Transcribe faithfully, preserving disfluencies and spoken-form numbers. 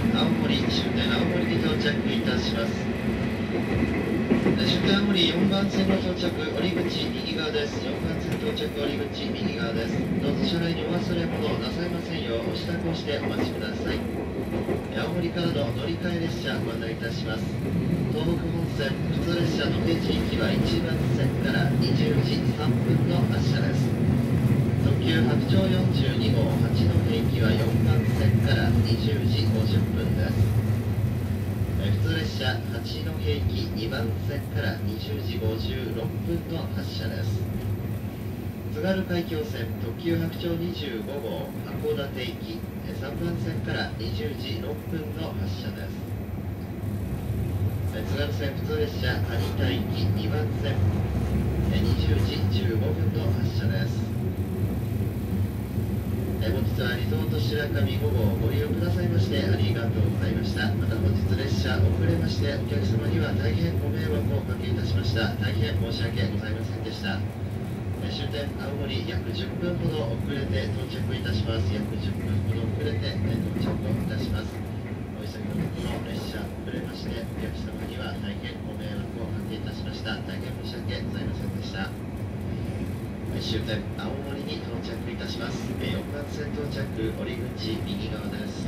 青森終点青森に到着いたします。終点青森よんばん線の到着降り口右側です。よんばん線到着降り口右側です。どうぞ車内にお忘れ物をなさいませんようお支度をしてお待ちください。青森からの乗り換え列車ご案内いたします。東北本線普通列車の平地行きはいちばん線からにじゅうじさんぷんの発車です。特急白鳥よんじゅうにごう八戸行きはよんばん線からにじゅうじごじゅっぷんです。普通列車八戸行きにばん線からにじゅうじごじゅうろっぷんの発車です。津軽海峡線特急白鳥にじゅうごごう函館行きさんばん線からにじゅうじろっぷんの発車です。津軽線普通列車有田行きにばん線にじゅうじじゅうごふんの発車です。本日はリゾート白神ごごうご利用くださいましてありがとうございました。また本日列車遅れましてお客様には大変ご迷惑をおかけいたしました。大変申し訳ございませんでした。終点青森約じゅっぷんほど遅れて到着いたします。約じゅっぷんほど遅れて到着をいたします。お急ぎのところ列車遅れましてお客様には大変ご迷惑をおかけいたしました。大変申し訳ございませんでした。終点青森に到着いたします。よんばん線到着降り口右側です。